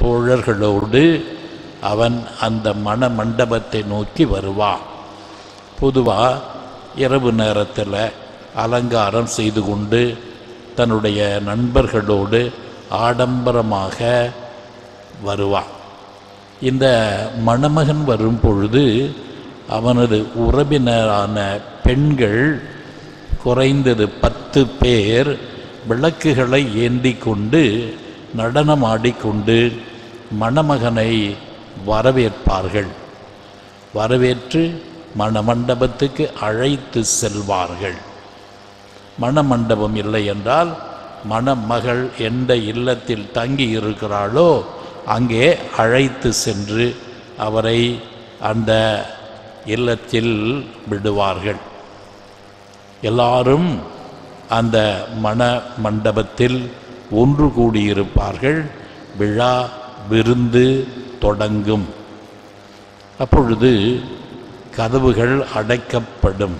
தோழர்களோடு அவன் அந்த மண மண்டபத்தை நோக்கி வருவான். பொதுவாக இரவு நேரத்தில் அலங்காரம் செய்து கொண்டு தன்னுடைய நண்பர்களோடு ஆடம்பரமாக வருவான். இந்த மணமகன் வரும் பொழுது அவனது உறவினரான பெண்கள் குறைந்தது 10 பேர் விளக்குகளை ஏந்தி கொண்டு நடனமாடிக்கொண்டு மணமகனை வரவேற்பார்கள். வரவேற்று மணமண்டபத்துக்கு அழைத்து செல்வார்கள். மணமண்டபம் இல்லை என்றால் மணமகள் எந்த இல்லத்தில் தங்கி இருக்கிறாளோ அங்கே அழைத்து சென்று அவரை அந்த இல்லத்தில் விடுவார்கள். எல்லாரும் அந்த மண மண்டபத்தில் ஒன்று கூடியிருப்பார்கள். விழா விருந்து தொடங்கும். அப்பொழுது கதவுகள் அடைக்கப்படும்.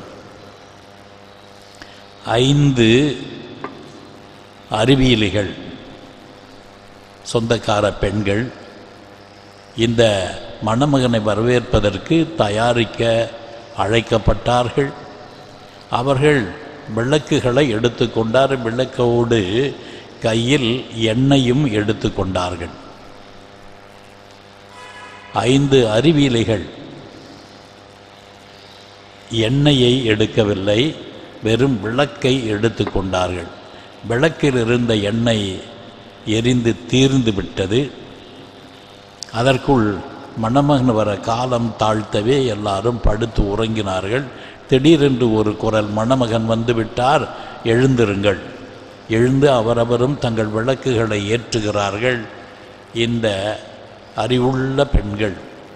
5 அறிவியலிகள் சொந்தக்கார பெண்கள் இந்த மணமகனை வரவேற்பதற்கு தயாரிக்க அழைக்கப்பட்டார்கள். அவர்கள் விளக்குகளை எடுத்துக்கொண்டார். விளக்கோடு கையில் எண்ணெயும் எடுத்துக்கொண்டார்கள். 5 அறிவியலிகள் எண்ணெயை எடுக்கவில்லை, வெறும் விளக்கை எடுத்துக்கொண்டார்கள். விளக்கில் இருந்த எண்ணெய் எரிந்து தீர்ந்து விட்டது. அதற்குள் மணமகன் வர காலம் தாழ்த்தவே எல்லாரும் படுத்து உறங்கினார்கள். திடீரென்று ஒரு குரல், மணமகன் வந்து விட்டார், எழுந்திருங்கள். எழுந்து அவரவரும் தங்கள் விளக்குகளை ஏற்றுகிறார்கள். இந்த அறிவுள்ள பெண்கள்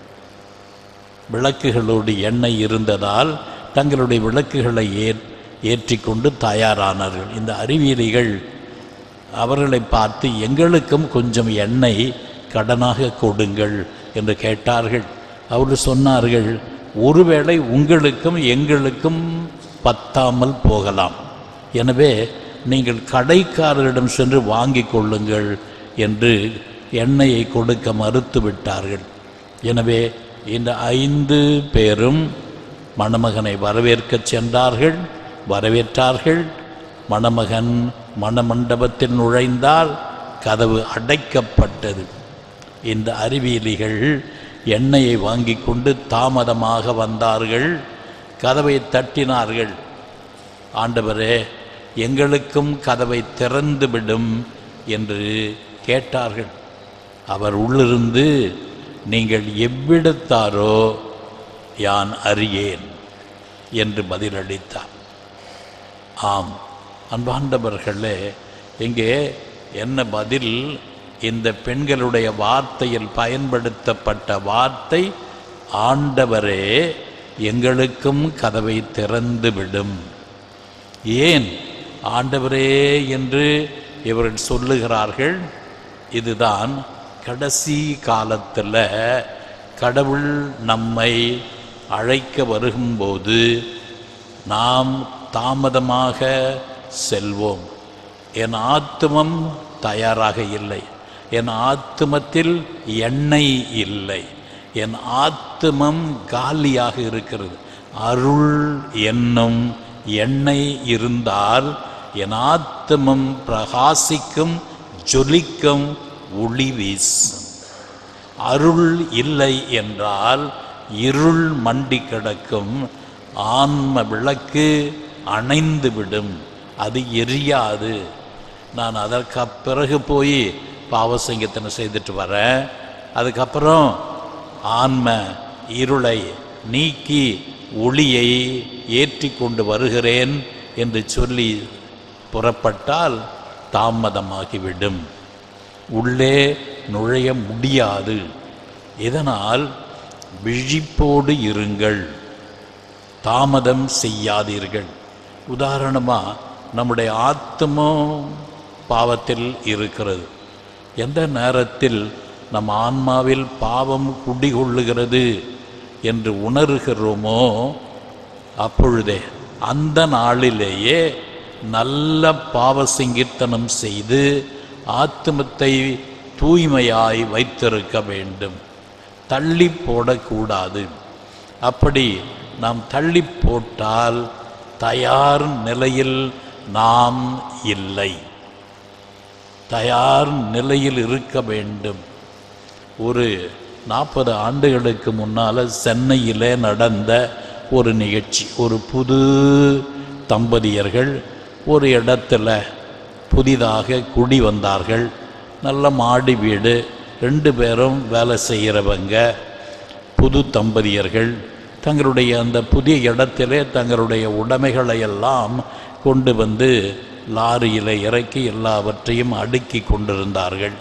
விளக்குகளோடு எண்ணெய் இருந்ததால் தங்களுடைய விளக்குகளை ஏற்றிக்கொண்டு தயாரானார்கள். இந்த அறிவியலிகள் அவர்களை பார்த்து, எங்களுக்கும் கொஞ்சம் எண்ணெய் கடனாக கொடுங்கள் என்று கேட்டார்கள். அவர்கள் சொன்னார்கள், ஒருவேளை உங்களுக்கும் எங்களுக்கும் பத்தாமல் போகலாம், எனவே நீங்கள் கடைக்காரரிடம் சென்று வாங்கி கொள்ளுங்கள் என்று எண்ணெயை கொடுக்க மறுத்து விட்டார்கள். எனவே இந்த 5 பேரும் மணமகனை வரவேற்க சென்றார்கள். வரவேற்றார்கள். மணமகன் மணமண்டபத்தில் நுழைந்தால் கதவு அடைக்கப்பட்டது. இந்த அறிவியலிகள் எண்ணெயை வாங்கி கொண்டு தாமதமாக வந்தார்கள். கதவை தட்டினார்கள். ஆண்டவரே, எங்களுக்கும் கதவை திறந்துவிடும் என்று கேட்டார்கள். அவர் உள்ளிருந்து, நீங்கள் எவ்விடத்தாரோ யான் அறியேன் என்று பதிலளித்தார். ஆம் அன்பாண்டவர்களே, இங்கே என்ன பதில்? இந்த பெண்களுடைய வார்த்தையில் பயன்படுத்தப்பட்ட வார்த்தை, ஆண்டவரே எங்களுக்கும் கதவை திறந்துவிடும். ஏன் ஆண்டவரே என்று இவர்கள் சொல்லுகிறார்கள்? இதுதான் கடைசி காலத்தில் கடவுள் நம்மை அழைக்க வருகும்போது நாம் தாமதமாக செல்வோம். என் ஆத்துமம் தயாராக இல்லை, என் ஆத்துமத்தில் எண்ணெய் இல்லை, என் ஆத்துமம் காலியாக இருக்கிறது. அருள் என்னும் எண்ணெய் இருந்தால் என் ஆத்துமம் பிரகாசிக்கும், ஜொலிக்கும், ஒளி வீசும். அருள் இல்லை என்றால் இருள் மண்டி கிடக்கும். ஆன்ம விளக்கு அணைந்துவிடும், அது எரியாது. நான் அதற்கு பிறகு போய் பாவசங்கத்தனை செய்துட்டு வரேன், அதுக்கப்புறம் ஆன்ம இருளை நீக்கி ஒளியை ஏற்றி கொண்டு வருகிறேன் என்று சொல்லி புறப்பட்டால் தாமதமாகிவிடும், உள்ளே நுழைய முடியாது. இதனால் விழிப்போடு இருங்கள், தாமதம் செய்யாதீர்கள். உதாரணமாக நம்முடைய ஆத்மம் பாவத்தில் இருக்கிறது. எந்த நேரத்தில் நம் ஆன்மாவில் பாவம் குடிகொள்ளுகிறது என்று உணர்கிறோமோ அப்பொழுதே அந்த நாளிலேயே நல்ல பாவ சங்கீர்த்தனம் செய்து ஆத்மத்தை தூய்மையாய் வைத்திருக்க வேண்டும். தள்ளி போடக்கூடாது. அப்படி நாம் தள்ளி போட்டால் தயார் நிலையில் நாம் இல்லை. தயார் நிலையில் இருக்க வேண்டும். ஒரு 40 ஆண்டுகளுக்கு முன்னால் சென்னையில் நடந்த ஒரு நிகழ்ச்சி. ஒரு புது தம்பதியர்கள் ஒரு இடத்துல புதிதாக குடி வந்தார்கள். நல்ல மாடி வீடு, 2 பேரும் வேலை செய்கிறவங்க. புது தம்பதியர்கள் தங்களுடைய அந்த புதிய இடத்திலே தங்களுடைய உடைமைகளை எல்லாம் கொண்டு வந்து லாரியில் இறக்கி எல்லாவற்றையும் அடுக்கி கொண்டிருந்தார்கள்.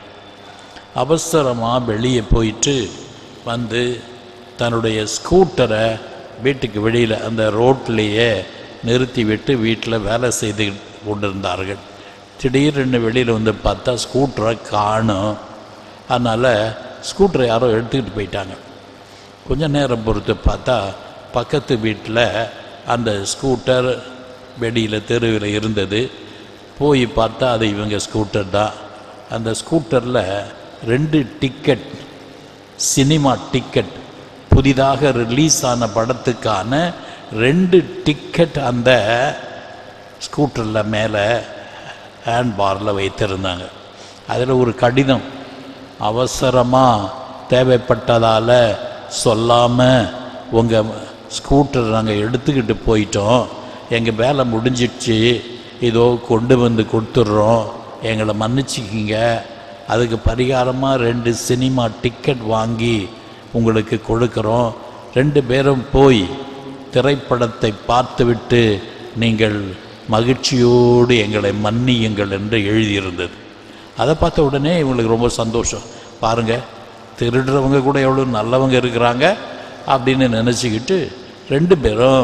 அவசரமாக வெளியே போயிட்டு வந்து தன்னுடைய ஸ்கூட்டரை வீட்டுக்கு வெளியில் அந்த ரோட்லேயே நிறுத்திவிட்டு வீட்டில் வேலை செய்து கொண்டிருந்தார்கள். திடீர்னு வெளியில் வந்து பார்த்தா ஸ்கூட்டரை காணும். அதனால் ஸ்கூட்டரை யாரோ எடுத்துக்கிட்டு போயிட்டாங்க. கொஞ்சம் நேரம் பொறுத்து பார்த்தா பக்கத்து வீட்டில் அந்த ஸ்கூட்டர் வெளியில் தெருவில் இருந்தது. போய் பார்த்தா அது இவங்க ஸ்கூட்டர் தான். அந்த ஸ்கூட்டரில் 2 டிக்கெட், சினிமா டிக்கெட், புதிதாக ரிலீஸ் ஆன படத்துக்கான 2 டிக்கெட் அந்த ஸ்கூட்டரில் மேலே ஹேண்ட் பாரில் வைத்திருந்தாங்க. அதில் ஒரு கடிதம், அவசரமாக தேவைப்பட்டதால் சொல்லாமல் உங்கள் ஸ்கூட்டர் நாங்கள் எடுத்துக்கிட்டு போயிட்டோம், எங்கள் வேலை முடிஞ்சிடுச்சு, இதோ கொண்டு வந்து கொடுத்துட்றோம், எங்களை மன்னிச்சிக்கிங்க, அதுக்கு பரிகாரமாக 2 சினிமா டிக்கெட் வாங்கி உங்களுக்கு கொடுக்குறோம், 2 பேரும் போய் திரைப்படத்தை பார்த்துவிட்டு நீங்கள் மகிழ்ச்சியோடு எங்களை மன்னியுங்கள் என்று எழுதியிருந்தது. அதை பார்த்த உடனே இவங்களுக்கு ரொம்ப சந்தோஷம். பாருங்கள், திருடுறவங்க கூட எவ்வளோ நல்லவங்க இருக்கிறாங்க அப்படின்னு நினச்சிக்கிட்டு 2 பேரும்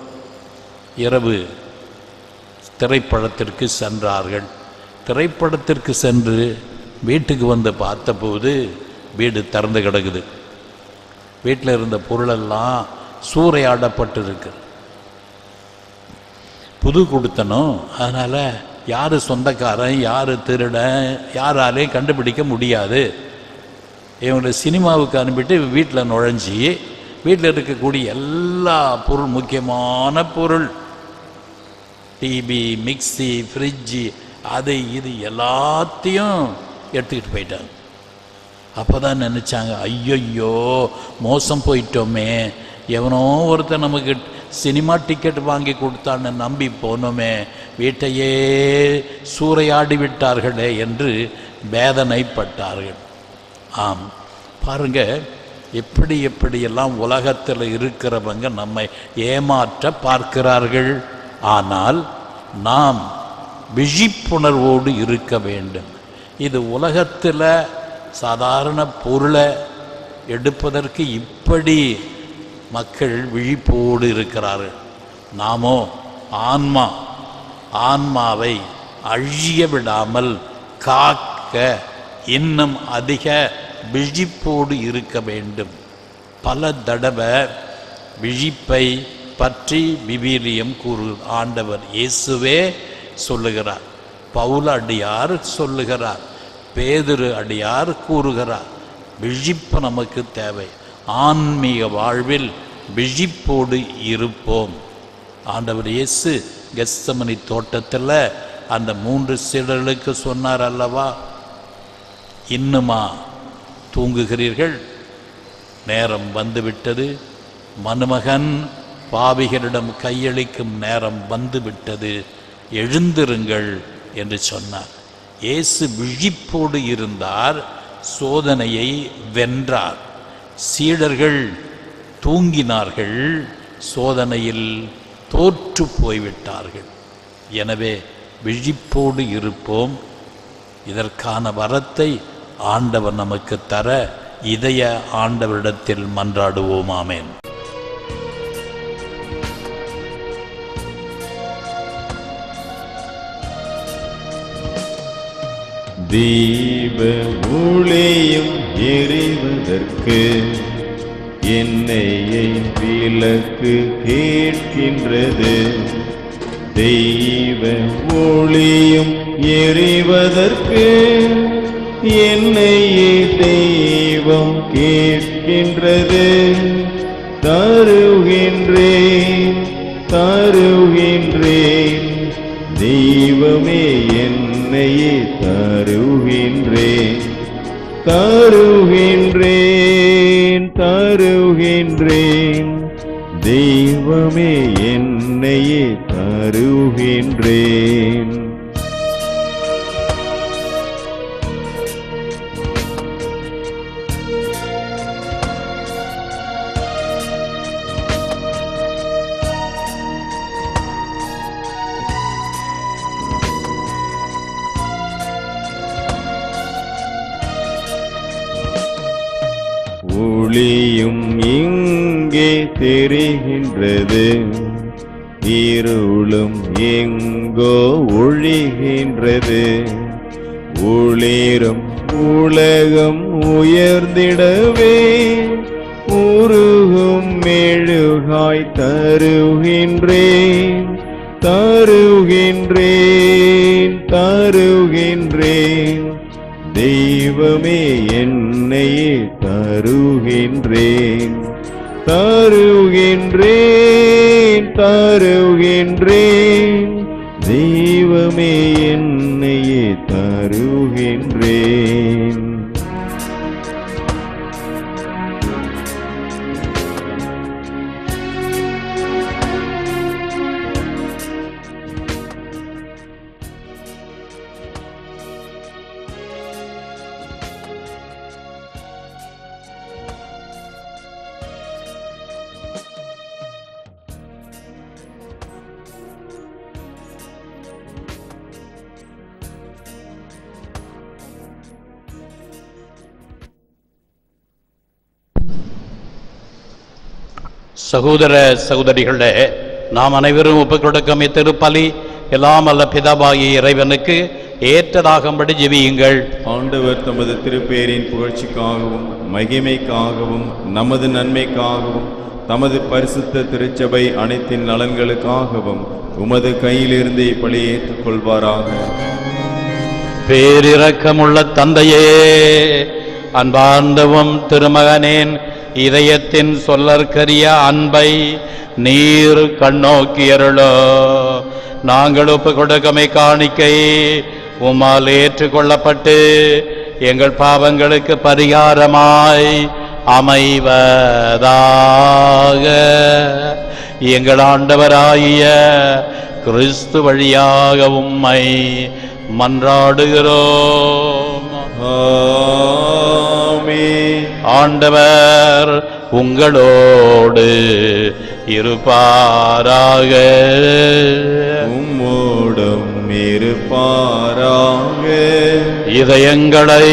இரவு திரைப்படத்திற்கு சென்றார்கள். திரைப்படத்திற்கு சென்று வீட்டுக்கு வந்து பார்த்தபோது வீடு திறந்து கிடக்குது. வீட்டில் இருந்த பொருளெல்லாம் சூறையாடப்பட்டிருக்கு. புது கொடுத்தனும், அதனால் யார் சொந்தக்காரன் யார் திருடன் யாராலையும் கண்டுபிடிக்க முடியாது. இவங்களை சினிமாவுக்கு அனுப்பிட்டு வீட்டில் நுழைஞ்சி வீட்டில் இருக்கக்கூடிய எல்லா பொருள், முக்கியமான பொருள், டிவி, மிக்சி, ஃப்ரிட்ஜு, அது இது எல்லாத்தையும் எடுத்துக்கிட்டு போயிட்டாங்க. அப்போ தான் நினச்சாங்க, ஐயோ மோசம் போயிட்டோமே, எவனோ ஒருத்தர் நமக்கு சினிமா டிக்கெட் வாங்கி கொடுத்தான்னு நம்பி போனோமே, வீட்டையே சூறையாடி விட்டார்களே என்று வேதனைப்பட்டார்கள். ஆம், பாருங்க, எப்படியெல்லாம் உலகத்தில் இருக்கிறவங்க நம்மை ஏமாற்ற பார்க்கிறார்கள். ஆனால் நாம் விழிப்புணர்வோடு இருக்க வேண்டும். இது உலகத்தில் சாதாரண பொருளை எடுப்பதற்கு இப்படி மக்கள் விழிப்போடு இருக்கிறார்கள். நாமோ ஆன்மாவை அழிய விடாமல் காக்க இன்னும் அதிக விழிப்போடு இருக்க வேண்டும். பல தடவை விழிப்பை பற்றி விவிலியம் ஆண்டவர் இயேசுவே சொல்லுகிறார், பவுல் அடியார் சொல்லுகிறார், பேதுரு அடியார் கூறுகிறார். விழிப்பு நமக்கு தேவை. ஆன்மீக வாழ்வில் விழிப்போடு இருப்போம். ஆண்டவர் இயேசு கெத்சமனி தோட்டத்தில் அந்த 3 சீடர்களுக்கு சொன்னார் அல்லவா, இன்னுமா தூங்குகிறீர்கள்? நேரம் வந்துவிட்டது, மனுமகன் பாவிகளிடம் கையளிக்கும் நேரம் வந்துவிட்டது, எழுந்திருங்கள் என்று சொன்னார். இயேசு விழிப்போடு இருந்தார், சோதனையை வென்றார். சீடர்கள் தூங்கினார்கள், சோதனையில் தோற்று போய்விட்டார்கள். எனவே விழிப்போடு இருப்போம். இதற்கான வரத்தை ஆண்டவர் நமக்கு தர இதய ஆண்டவரிடத்தில் மன்றாடுவோம். ஆமென். தீப ஒளியும் எரிவதற்கு எண்ணெயை விளக்கு கேட்கின்றது. தெய்வ ஒளியும் எரிவதற்கு என்னையே தெய்வம் கேட்கின்றது. தருகின்றேன் தருகின்றேன் தெய்வமே என்னையே தருகின்றேன். தருகின்றேன் தருகின்றேன் தெய்வமே என்னையே தருகின்றேன். ஒளியும் இங்கே தெரிகின்றது, இருளும் எங்கோ ஒழிகின்றது. ஒளிரும் உலகம் உயர்ந்திடவே உருகும் மெழுகாய் தருகின்றேன். தருகின்றேன் தருகின்றேன் தெய்வமே என்னையே தருகின்றேன். தருகின்றேன் தருகின்றேன் தெய்வமே என்னையே தருகின்றேன். சகோதர சகோதரிகளே, நாம் அனைவரும் ஒப்புக்கொடுக்கும் இத்திருப்பலி எல்லாம் அல்ல பிதாவாகிய இறைவனுக்கு ஏற்றதாகும்படி ஜெபியுங்கள். ஆண்டவர் தமது திருப்பேரின் புகழ்ச்சிக்காகவும் மகிமைக்காகவும் நமது நன்மைக்காகவும் தமது பரிசுத்த திருச்சபை அனைத்தின் நலன்களுக்காகவும் உமது கையிலிருந்து இப்பலியை ஏற்றுக்கொள்வாராக. பேரிரக்கமுள்ள தந்தையே, அன்பார்ந்தவும் திருமகனேன் இதயத்தின் சொல்லற்கரிய அன்பை நீர் கண்ணோக்கியருளோ. நாங்கள் ஒப்பு கொடுக்கமை காணிக்கை உம்மால் ஏற்றுக்கொள்ளப்பட்டு எங்கள் பாவங்களுக்கு பரிகாரமாய் அமைவதாக. எங்கள் ஆண்டவராகிய கிறிஸ்து வழியாக உம்மை மன்றாடுகிறோம். ஆண்டவர் உங்களோடு இருப்பாராக. உம்மோடும் இருப்பாராக. இதயங்களை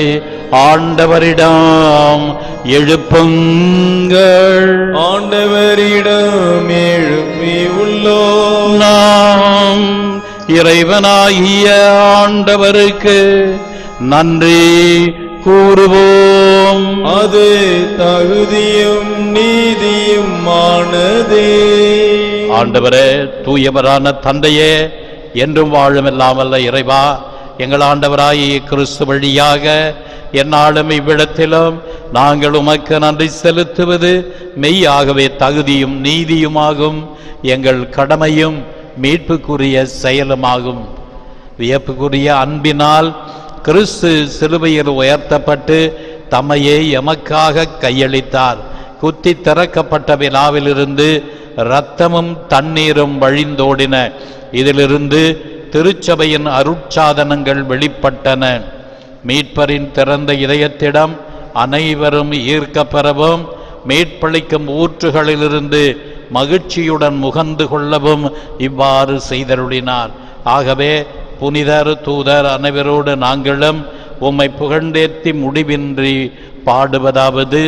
ஆண்டவரிடம் எழுப்புங்கள். ஆண்டவரிடம் எழுப்பி உள்ளோம். நாம் இறைவனாகிய ஆண்டவருக்கு நன்றி கூறுவோம். அது தகுதியும் நீதியுமானதே. ஆண்டவரே, தூயவரான தந்தையே, என்றும் வாழும் இல்லாமல்ல இறைவா, எங்கள் ஆண்டவராகிய கிறிஸ்து வழியாக எந்நாளும் இவ்விடத்திலும் நாங்கள் உமக்கு நன்றி செலுத்துவது மெய்யாகவே தகுதியும் நீதியுமாகும். எங்கள் கடமையும் மீட்புக்குரிய செயலுமாகும். வியப்புக்குரிய அன்பினால் கிறிஸ்து சிலுவையில் உயர்த்தப்பட்டு தம்மையே எமக்காக கையளித்தார். குத்தி திறக்கப்பட்ட வினாவிலிருந்து இரத்தமும் தண்ணீரும் வழிந்தோடின. இதிலிருந்து திருச்சபையின் அருட்சாதனங்கள் வெளிப்பட்டன. மீட்பரின் திறந்த இதயத்திடம் அனைவரும் ஈர்க்கப்பெறவும் மீட்பளிக்கும் ஊற்றுகளிலிருந்து மகிழ்ச்சியுடன் முகந்து கொள்ளவும் இவ்வாறு செய்தருளினார். ஆகவே புனிதர் தூதர் அனைவரோடு நாங்களும் உம்மை புகழ்ந்தேத்தி முடிவின்றி பாடுவதாவது: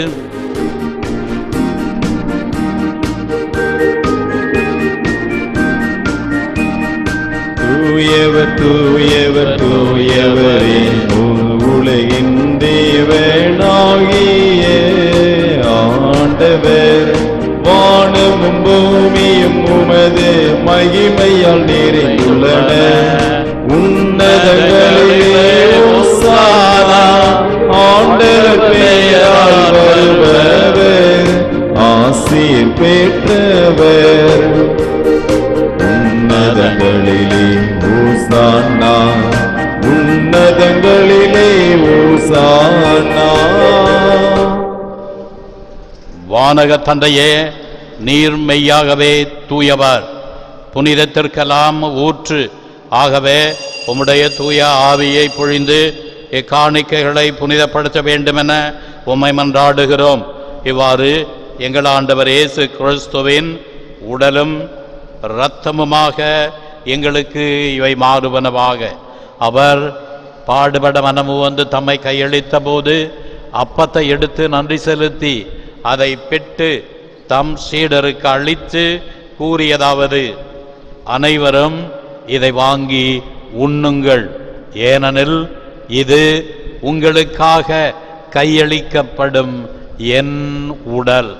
தூயவர் தூயவர் தூயவரே, உலகின் தேவனாகிய ஆண்டவர், வானமும் பூமியும் உமது மகிமையால் நிறைந்துள்ளன. உன்னதங்களிலே ஓசானா, மன்னா. வானக தந்தையே, நீர் மெய்யாகவே தூயவர், புனிதத்திற்கெல்லாம் ஊற்று. ஆகவே உம்முடைய தூய ஆவியை பொழிந்து இக்காணிக்கைகளை புனிதப்படுத்த வேண்டுமென உம்மை மன்றாடுகிறோம். இவ்வாறு எங்கள் ஆண்டவர் இயேசு கிறிஸ்துவின் உடலும் இரத்தமுமாக எங்களுக்கு இவை மாறுவனவாக. அவர் பாடுபட மனமு வந்து தம்மை கையளித்த போது அப்பத்தை எடுத்து நன்றி செலுத்தி அதை பெற்று தம் சீடருக்கு அளித்து கூறியதாவது: அனைவரும் இதை வாங்கி உண்ணுங்கள், ஏனெனில் இது உங்களுக்காக கையளிக்கப்படும் என் உடல்.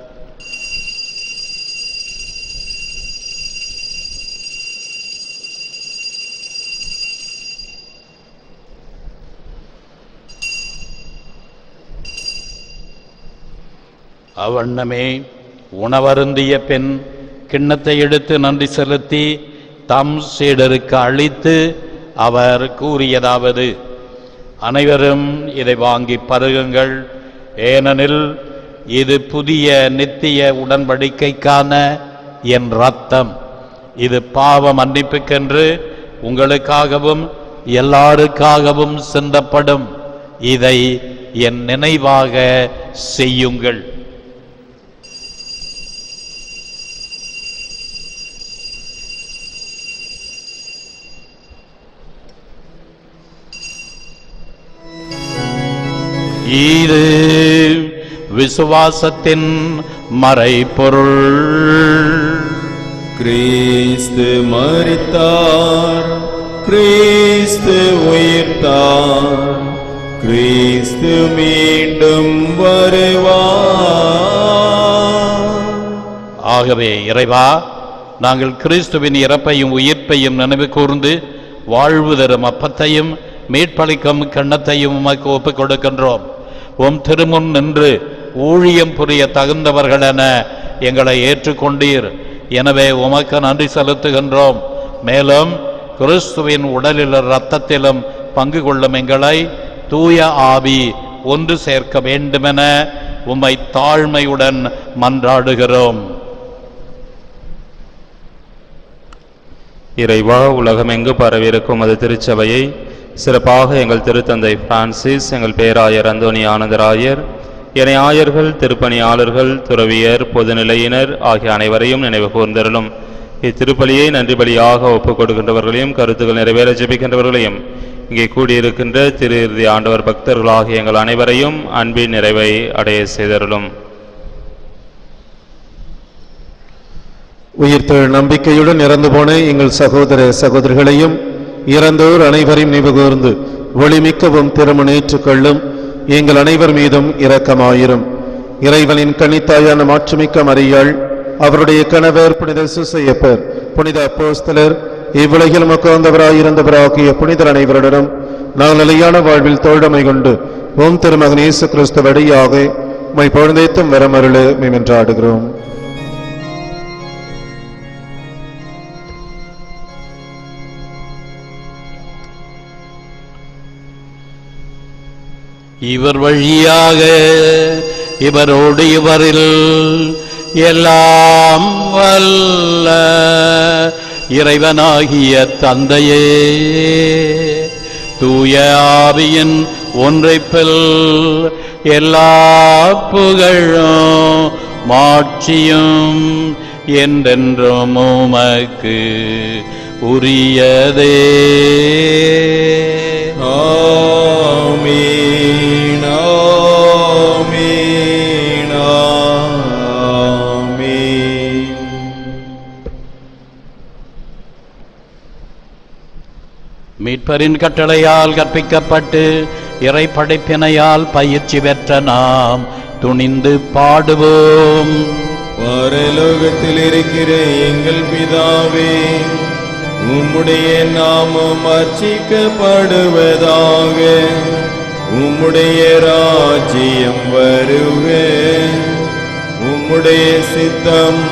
அவ்வண்ணமே உணவருந்திய பின் கிண்ணத்தை எடுத்து நன்றி செலுத்தி தம் சீடருக்கு அளித்து அவர் கூறியதாவது: அனைவரும் இதை வாங்கி பருகுங்கள், ஏனெனில் இது புதிய நித்திய உடன்படிக்கைக்கான என் இரத்தம். இது பாவ மன்னிப்புக்கென்று உங்களுக்காகவும் எல்லாருக்காகவும் சிந்தப்படும். இதை என் நினைவாக செய்யுங்கள். இது விசுவாசத்தின் மறைபொருள். கிறிஸ்து மரித்தார், கிறிஸ்து உயிர்த்தார், கிறிஸ்து மீண்டும் வருவார். ஆகவே இறைவா, நாங்கள் கிறிஸ்துவின் இறப்பையும் உயிர்ப்பையும் நினைவு கூர்ந்து வாழ்வு தரும் அப்பத்தையும் மீட்பளிக்கும் கிண்ணத்தையும் உமக்கு ஒப்புக் கொடுக்கின்றோம். உம் திருமுன் நின்று ஊழியம் புரிய தகுந்தவர்கள் என எங்களை ஏற்றுக்கொண்டீர். எனவே உமக்கு நன்றி செலுத்துகின்றோம். மேலும் கிறிஸ்துவின் உடலிலும் இரத்தத்திலும் பங்கு கொள்ளும் எங்களை தூய ஆவி ஒன்று சேர்க்க வேண்டுமென உம்மை தாழ்மையுடன் மன்றாடுகிறோம். இறைவா, உலகமெங்கு பரவியிருக்கும் அது திருச்சபையை சிறப்பாக எங்கள் திருத்தந்தை பிரான்சிஸ், எங்கள் பேராயர் அந்தோனி ஆனந்தராயர், இணை ஆயர்கள், திருப்பணியாளர்கள், துறவியர், பொதுநிலையினர் ஆகிய அனைவரையும் நினைவு கூர்ந்தருளும். இத்திருப்பலியை நன்றி பலியாக ஒப்புக் கொடுக்கின்றவர்களையும் கருத்துக்கள் நிறைவேற ஜெபிக்கின்றவர்களையும் இங்கே கூடியிருக்கின்ற திரு இறுதி ஆண்டவர் பக்தர்களாகிய எங்கள் அனைவரையும் அன்பின் நிறைவை அடைய செய்தருளும். உயிர்த்தெழு நம்பிக்கையுடன் இறந்து போன எங்கள் சகோதர சகோதரிகளையும் இறந்தோர் அனைவரையும் நினைவுகூர்ந்து ஒளிமிக்கவும் திருமணேற்றுக் கொள்ளும். எங்கள் அனைவர் மீதும் இரக்கமாயிரும். இறைவனின் கன்னித்தாயான மாட்சிமிக்க மரியாள், அவருடைய கணவர் புனித சூசையப்பர், புனித அப்போஸ்தலர், இவ்வுலகில் மக்காந்தவராயிருந்தவராகிய புனிதர் அனைவருடனும் நாங்கள் நிலையான வாழ்வில் தோழமை கொண்டு ஓம் திருமகன் இயேசு கிறிஸ்து வழியாக மை பொழுந்தேத்தும் வரமருள மென்றாடுகிறோம். இவர் வழியாக இவரோடு இவரில் எல்லாம் வல்ல இறைவனாகிய தந்தையே, தூய ஆவியின் ஒன்றைப்பில் எல்லா புகழும் மாட்சியும் என்றென்றும் உமக்கு உரியதே. ஆமீன், ஆமீன், ஆமீன். மீட்பரின் கட்டளையால் கற்பிக்கப்பட்டு இறை படைப்பினையால் பயிற்சி பெற்ற நாம் துணிந்து பாடுவோம். பரலோகத்தில் இருக்கிற எங்கள் பிதாவே, உம்முடைய நாமம் அர்ச்சிக்கப்படுவதாக. உம்முடைய ராஜ்யம் வருக. உம்முடைய சித்தம்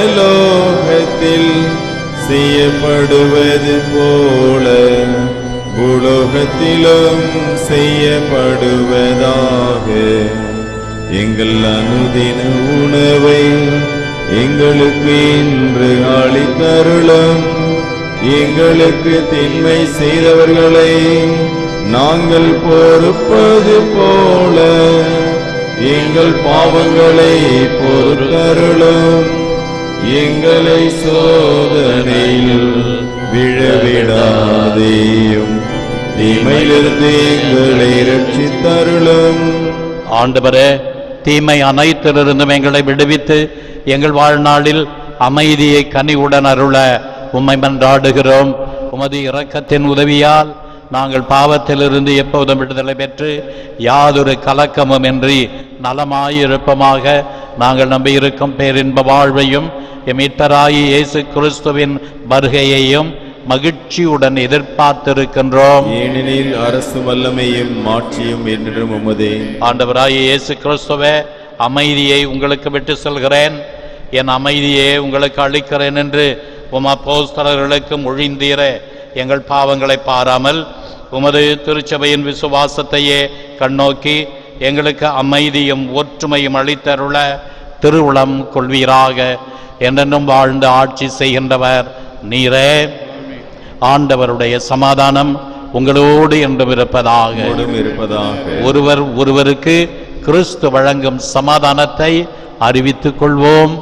பரலோகத்தில் செய்யப்படுவது போல பூலோகத்திலும் செய்யப்படுவதாக. எங்கள் அனுதின உணவை எங்களுக்கு இன்று அளித்தருளும். எங்களுக்கு தின்மை செய்தவர்களை நாங்கள் பொறுப்பது போல எங்கள் பாவங்களை பொறுத்தருளும். எங்களை சோதனையில் விழவிடாதேயும், தீமையிலிருந்து எங்களை ரட்சித்தருளும். ஆண்டவரே, தீமை அனைத்திலிருந்தும் எங்களை விடுவித்து எங்கள் வாழ்நாளில் அமைதியை கனிவுடன் அருள உம்மை மன்றாடுகிறோம். உமது இரக்கத்தின் உதவியால் நாங்கள் பாவத்திலிருந்து எப்போதும் விடுதலை பெற்று யாதொரு கலக்கமும் இன்றி நலமாயிருப்பமாக. நாங்கள் நம்பியிருக்கும் பேரின்ப வாழ்வையும் மீட்பராகி இயேசு கிறிஸ்துவின் வருகையையும் மகிழ்ச்சியுடன் எதிர்பார்த்திருக்கின்றோம். ஏனெனில் அரசு வல்லமையும் மாட்சியும் என்றும் உமதே. ஆண்டவராகி இயேசு கிறிஸ்துவே, அமைதியை உங்களுக்கு விட்டு செல்கிறேன், என் அமைதியை உங்களுக்கு அளிக்கிறேன் என்று உம் அப்போஸ்தலர்களுக்கு மொழிந்தீர. எங்கள் பாவங்களை பாராமல் உமது திருச்சபையின் விசுவாசத்தையே கண்ணோக்கி எங்களுக்கு அமைதியும் ஒற்றுமையும் அளித்தருள திருவுளம் கொள்வீராக. என்றென்றும் வாழ்ந்து ஆட்சி செய்கின்றவர் நீரே. ஆண்டவருடைய சமாதானம் உங்களோடு என்றும் இருப்பதாக. ஒருவர் ஒருவருக்கு கிறிஸ்து வழங்கும் சமாதானத்தை அறிவித்துக் கொள்வோம்.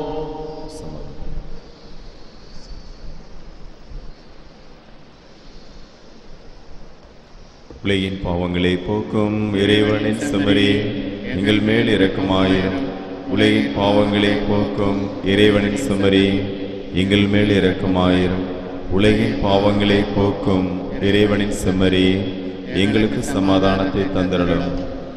உலகின் பாவங்களை போக்கும் இறைவனின் செம்மறி, எங்கள் மேல் இரக்கமாயிரும். உலகின் பாவங்களை போக்கும் இறைவனின் செம்மறி, எங்கள் மேல் இரக்கமாயிரும். உலகின் பாவங்களை போக்கும் இறைவனின் செம்மறி, எங்களுக்கு சமாதானத்தை தந்திரலும்.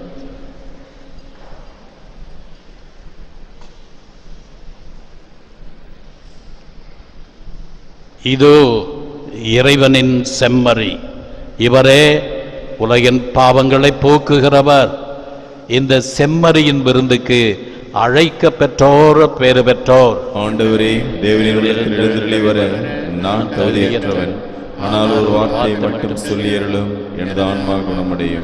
இதோ இறைவனின் செம்மறி, இவரே உலகின் பாவங்களை போக்குகிறவர். இந்த செம்மறியின் விருந்துக்கு அழைக்க பெற்றோர் பேறு பெற்றோர். ஆண்டவரே, தேவனின் எழுந்தருளி வர நான் தகுதியற்றவன், ஆனால் ஒரு வார்த்தை மட்டும் சொல்லியருளும், எனது ஆன்மா குணமடையும்.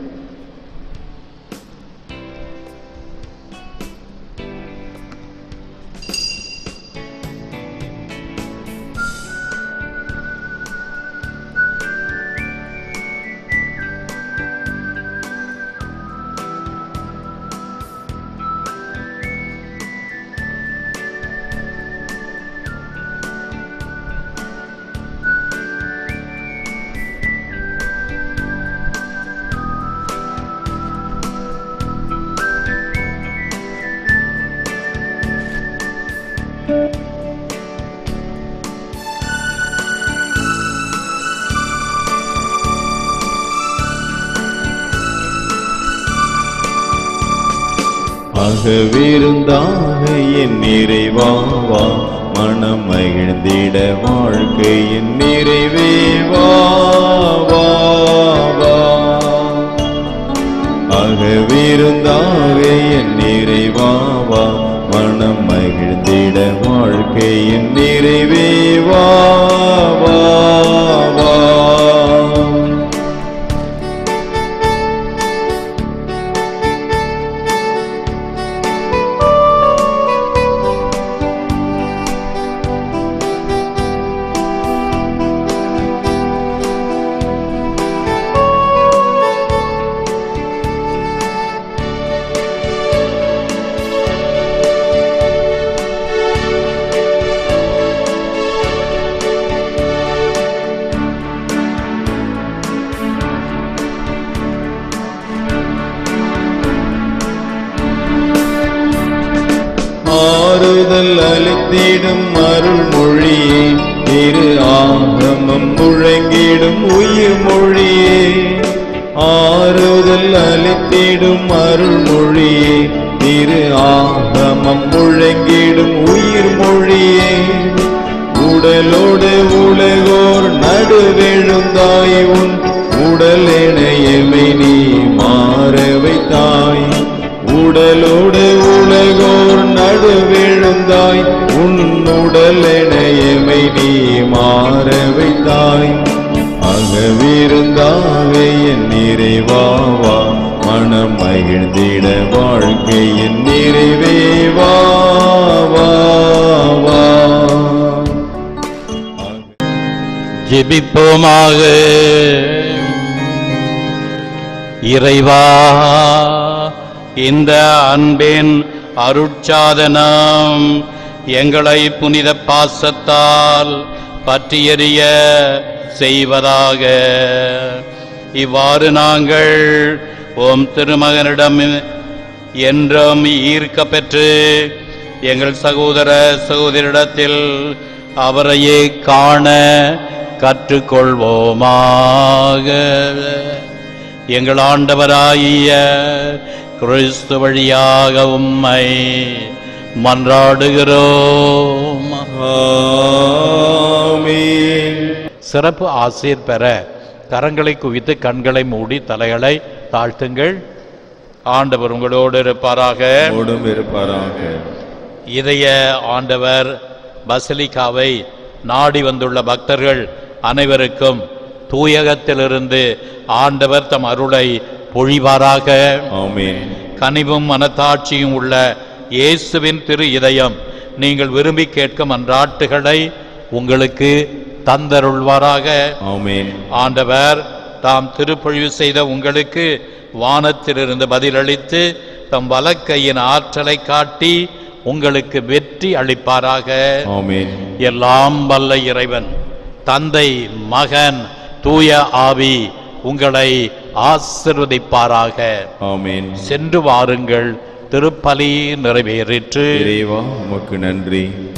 அகவிருந்தாக என் நிறைவாவா, மனம் மகிழ்ந்திட வாழ்க்கையின் நிறைவே வா வா வா. அகவிருந்தாக என் நிறைவாவா, மனம் மகிழ்ந்திட வாழ்க்கையின் நிறைவே வா வா வா. ஆறுதல் அளித்திடும் அருள் மொழியே, திரு ஆகமம் முழங்கிடும் உயிர் மொழியே. ஆறுதல் அளித்திடும் அருள் மொழியே, திரு ஆகமம் முழங்கிடும் உயிர் மொழியே. உடலோடு உலகோர் நடுவெழுந்தாய், உன் உடல் எமை நீ மாற வைத்தாய். உடலோடு உலகோர் நடுவெழுந்தாய், உன் உடல் எமை நீ மாற வைத்தாய். ராகவிருந்தாக என் நிறைவாவா மனம் மகிழ்ந்திட வாழ்க்கையின் நிறைவேவா ஜெபிப்போமாக. இறைவா, இந்த அன்பின் அருட்சாதனம் எங்களை புனித பாசத்தால் பற்றியறிய செய்வதாக. இவ்வாறு நாங்கள் உம் திருமகனிடம் என்றும் ஈர்க்க பெற்று எங்கள் சகோதர சகோதரிடத்தில் அவரையே காண கற்றுக்கொள்வோமாக. எங்கள் ஆண்டவராகிய கிறிஸ்து வழியாக உம்மை மன்றாடுகிறோம். ஆமென். சிறப்பு ஆசீர் பெற கரங்களை குவித்து கண்களை மூடி தலைகளை தாழ்த்துங்கள். ஆண்டவர் உங்களோடு இருப்பாராக. உம்மோடும் இருப்பாராக. இதய ஆண்டவர் பசிலிக்காவை நாடி வந்துள்ள பக்தர்கள் அனைவருக்கும் தூயகத்திலிருந்து ஆண்டவர் தம் அருளை பொழிவாராக. ஆமென். கனிவும் மனத்தாட்சியும் உள்ள இயேசுவின் திரு இதயம் நீங்கள் விரும்பி கேட்கும் மன்றாட்டுகளை உங்களுக்கு தந்தருள்வாராக. ஆமென். ஆண்டவர் தாம் திருப்பொழிவு செய்த உங்களுக்கு வானத்திலிருந்து பதிலளித்து தம் வலக்கையின் ஆற்றலை காட்டி உங்களுக்கு வெற்றி அளிப்பாராக. ஆமென். எல்லாம் வல்ல இறைவன் தந்தை, மகன், தூய ஆவி உங்களை ஆசீர்வதிப்பாராக. ஆமென். சென்று வாருங்கள், திருப்பலி நிறைவேறிற்று. இறைவா உமக்கு நன்றி.